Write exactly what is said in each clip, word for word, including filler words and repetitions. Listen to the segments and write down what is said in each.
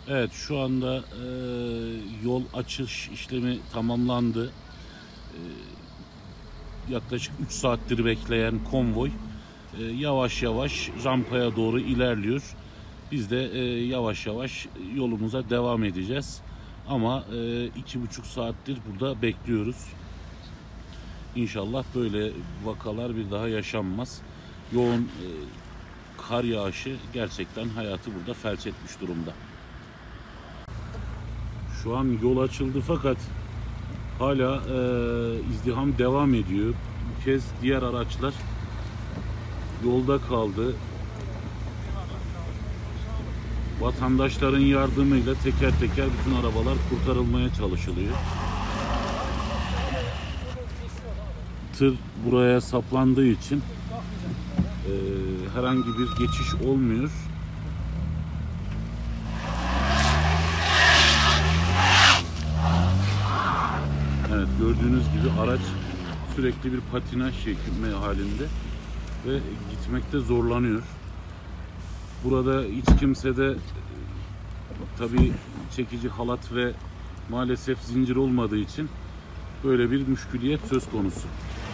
Evet, şu anda e, yol açış işlemi tamamlandı. E, yaklaşık üç saattir bekleyen konvoy e, yavaş yavaş rampaya doğru ilerliyor. Biz de e, yavaş yavaş yolumuza devam edeceğiz. Ama e, iki buçuk saattir burada bekliyoruz. İnşallah böyle vakalar bir daha yaşanmaz. Yoğun e, kar yağışı gerçekten hayatı burada felç etmiş durumda. Şu an yol açıldı fakat hala e, izdiham devam ediyor. Bu kez diğer araçlar yolda kaldı. Vatandaşların yardımıyla teker teker bütün arabalar kurtarılmaya çalışılıyor. Tır buraya saplandığı için e, herhangi bir geçiş olmuyor. Evet, gördüğünüz gibi araç sürekli bir patinaj şeklinde halinde ve gitmekte zorlanıyor. Burada hiç kimse de tabii çekici halat ve maalesef zincir olmadığı için böyle bir müşküliyet söz konusu.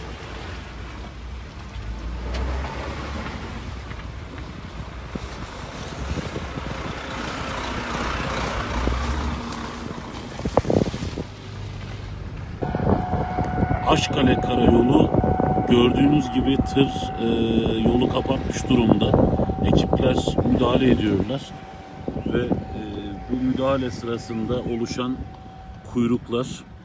Aşkale Karayolu gördüğünüz gibi tır e, yolu kapatmış durumda. Ekipler müdahale ediyorlar ve e, bu müdahale sırasında oluşan kuyruklar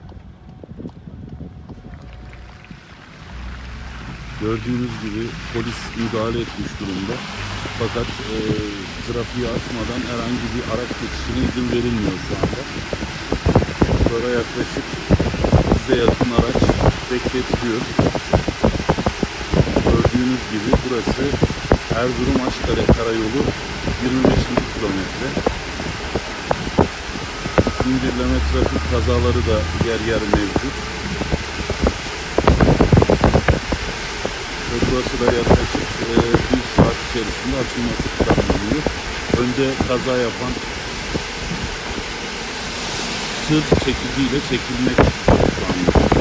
gördüğünüz gibi polis müdahale etmiş durumda. Fakat e, trafiği açmadan herhangi bir araç geçişine izin verilmiyor şu anda. Sonra yaklaşık yüze yakın araç bekletiliyor. Gördüğünüz gibi burası Erzurum Aşkale Karayolu yirmi beşinci kilometre. Zincirleme trafik kazaları da yer yer mevcut. Ve burası da yaklaşık e, bir saat içerisinde açılması planlanıyor. Önde kaza yapan tır çekiciyle çekilmek şu anda.